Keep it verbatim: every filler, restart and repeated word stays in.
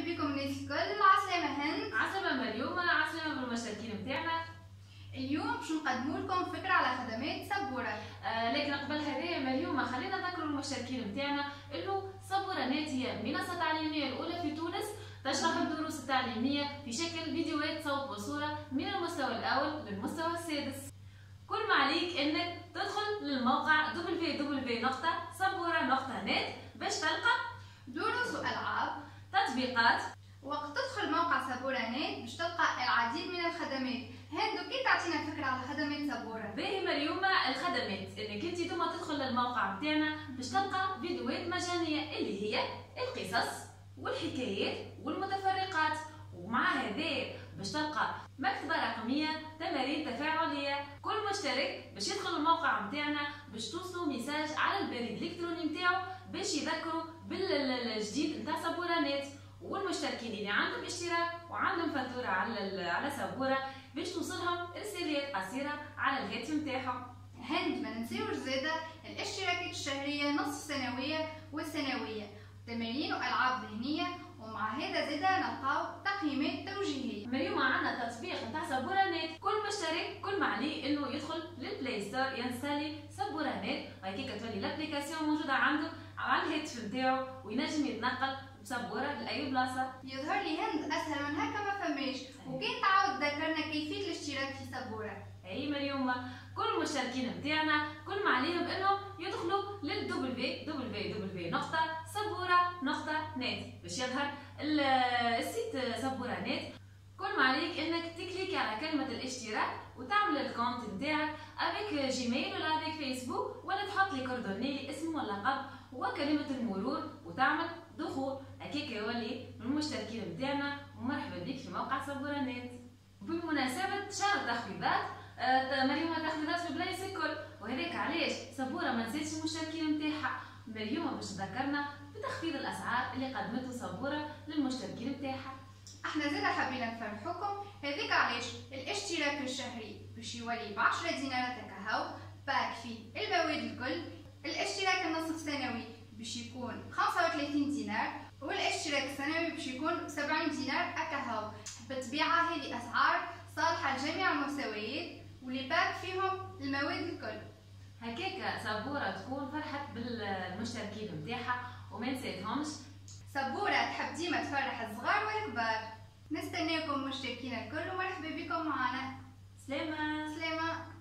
بكم الناس الكل. عسلامة هند. عسلامة مريومة. عسلامة بالمشاركين متاعنا. اليوم باش نقدموا لكم فكرة على خدمات سبورة. آه لكن قبل هذايا مريومة خلينا نذكروا المشاركين متاعنا انه سبورة نت هي منصة تعليمية الأولى في تونس تشرح الدروس التعليمية في شكل فيديوهات صوت وصورة من المستوى الأول للمستوى السادس. كل ما عليك انك تدخل للموقع دبليو دبليو دبليو دوت سبورة دوت نت باش تلقى دروس وألعاب، تطبيقات. وقت تدخل موقع سبورة نت باش تلقى العديد من الخدمات. هندو كي تعطينا فكرة على خدمات سبورة؟ باهي مريومة، الخدمات انك انت ثم تدخل للموقع بتاعنا باش تلقى فيديوهات مجانية اللي هي القصص والحكايات والمتفرقات، ومع هذا باش تلقى مكتبة رقمية، تمارين تفاعلية. كل مشترك باش يدخل الموقع متاعنا باش توصلوا ميساج على البريد الالكتروني متاعو باش يذكروا بالجديد نتاع سبورة نت. والمشتركين اللي عندهم اشتراك وعندهم فاتورة على على سبورة باش توصلهم رسالات قصيرة على الهاتف متاعهم. هند ما ننساوش زاده الاشتراكات الشهرية، نصف سنوية والسنوية، تمارين والعاب ذهنية، ومع هذا زاده نلقاو تقييمات توجيهية. مريومة عندنا تطبيق نتاع سبورة نت، كل مشترك كل ما عليه انه يدخل للبلاي ستور ينسالي سبورة نت، وهيك تولي الابليكاسيون موجودة عنده على الهاتف نتاعو وينجم يتنقل بسبورة لأي بلاصة. يظهر لي هند اسهل من هكا ما فماش، وكان تعاود تذكرنا كيفية الاشتراك في سبورة. اي مريومة، كل المشتركين نتاعنا كل ما عليهم انهم يدخلوا لل دبليو دبليو دبليو دوت سبورة دوت نت باش يظهر السيت سبورة نت. كل ما عليك انك تكليك على كلمة الاشتراك وتعمل الكونت نتاعك افيك جيميل ولا افيك فيسبوك، ولا تحط لي كوردوني اسم واللقب وكلمة المرور وتعمل دخول. هكاك يولي من المشتركين نتاعنا ومرحبا بك في موقع سبورة نت. بمناسبة شهر التخفيضات، آه مريومة تخفيضات في البلايص الكل، وهذاك علاش سبورة ما نساتش المشتركين نتاعها. مريومة باش تذكرنا بتخفيض الاسعار اللي قدمته سبورة للمشتركين نتاعها. احنا زادا حبينا نفرحوكم، هذاك علاش الاشتراك الشهري باش يولي بعشرة دينارات هكاهو باك فيه المواد الكل. الاشتراك النصف سنوي باش يكون خمسة وثلاثين دينار، والاشتراك السنوي باش يكون سبعين دينار هكاهو. بالطبيعة هذه اسعار صالحة لجميع المستويات واللي باك فيهم المواد الكل. هكاك سبورة تكون فرحت بالمشتركين نتاعها وما نسيتهمش. سبورة تحب ديما تفرح الصغار والكبار. نستناكم مشتركين الكل ومرحبا بكم معنا. سلامة. سلامة.